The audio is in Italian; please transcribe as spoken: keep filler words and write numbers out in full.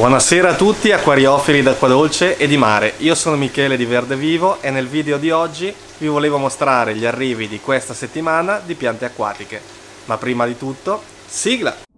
Buonasera a tutti acquariofili d'acqua dolce e di mare, io sono Michele di Verde Vivo e nel video di oggi vi volevo mostrare gli arrivi di questa settimana di piante acquatiche. Ma prima di tutto, sigla!